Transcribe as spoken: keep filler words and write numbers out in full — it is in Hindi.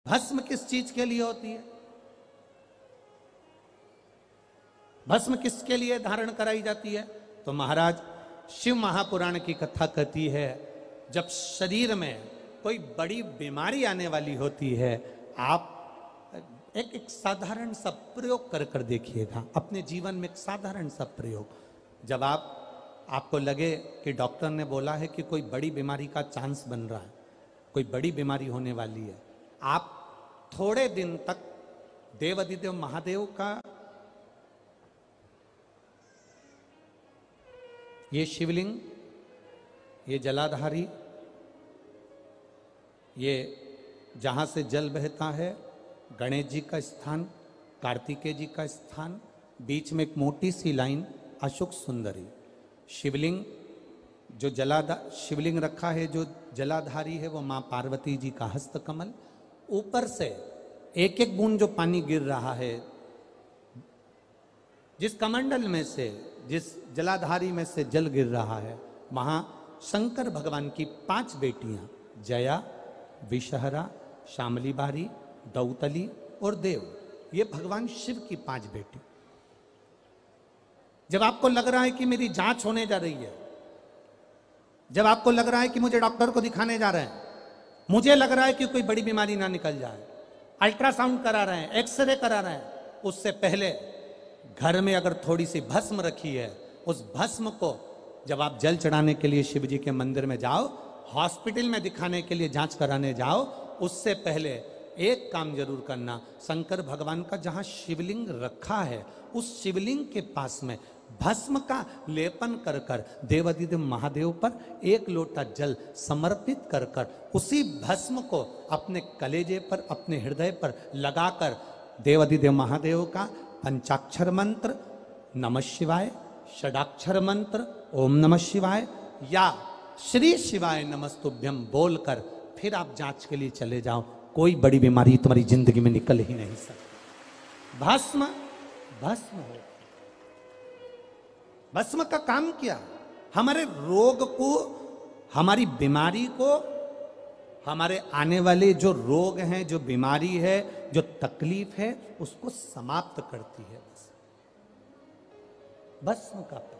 भस्म किस चीज के लिए होती है? भस्म किसके लिए धारण कराई जाती है? तो महाराज शिव महापुराण की कथा कहती है, जब शरीर में कोई बड़ी बीमारी आने वाली होती है, आप एक एक साधारण सा प्रयोग कर कर देखिएगा अपने जीवन में। एक साधारण सा प्रयोग, जब आप आपको लगे कि डॉक्टर ने बोला है कि कोई बड़ी बीमारी का चांस बन रहा है, कोई बड़ी बीमारी होने वाली है, आप थोड़े दिन तक देवाधिदेव महादेव का ये शिवलिंग, ये जलाधारी, ये जहाँ से जल बहता है, गणेश जी का स्थान, कार्तिकेय जी का स्थान, बीच में एक मोटी सी लाइन अशोक सुंदरी, शिवलिंग जो जलाधा शिवलिंग रखा है, जो जलाधारी है वो माँ पार्वती जी का हस्तकमल, ऊपर से एक एक बूंद जो पानी गिर रहा है, जिस कमंडल में से, जिस जलाधारी में से जल गिर रहा है, वहां शंकर भगवान की पांच बेटियां जया, विषहरा, शामली बारी, दौतली और देव, ये भगवान शिव की पांच बेटी। जब आपको लग रहा है कि मेरी जांच होने जा रही है, जब आपको लग रहा है कि मुझे डॉक्टर को दिखाने जा रहे हैं, मुझे लग रहा है कि कोई बड़ी बीमारी ना निकल जाए, अल्ट्रासाउंड करा रहे हैं, एक्सरे करा रहे हैं, उससे पहले घर में अगर थोड़ी सी भस्म रखी है, उस भस्म को जब आप जल चढ़ाने के लिए शिव जी के मंदिर में जाओ, हॉस्पिटल में दिखाने के लिए जांच कराने जाओ, उससे पहले एक काम जरूर करना, शंकर भगवान का जहां शिवलिंग रखा है, उस शिवलिंग के पास में भस्म का लेपन कर कर देवाधिदेव महादेव पर एक लोटा जल समर्पित कर कर उसी भस्म को अपने कलेजे पर, अपने हृदय पर लगाकर देवाधिदेव महादेव का पंचाक्षर मंत्र नमः शिवाय, षडाक्षर मंत्र ओम नमः शिवाय या श्री शिवाय नमस्तुभ्यम बोलकर फिर आप जांच के लिए चले जाओ। कोई बड़ी बीमारी तुम्हारी जिंदगी में निकल ही नहीं सकती। भस्म भस्म हो। भस्म का काम क्या? हमारे रोग को, हमारी बीमारी को, हमारे आने वाले जो रोग हैं, जो बीमारी है, जो तकलीफ है, उसको समाप्त करती है। भस्म का